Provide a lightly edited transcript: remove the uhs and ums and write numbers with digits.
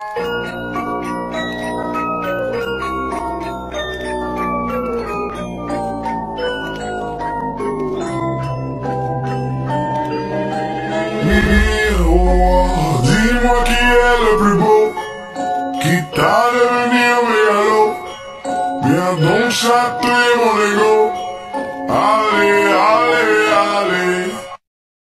Miroir, dis-moi qui est le plus beau, qui t'a devenir mégalo. Viens donc chatouiller mon ego. Allez, allez.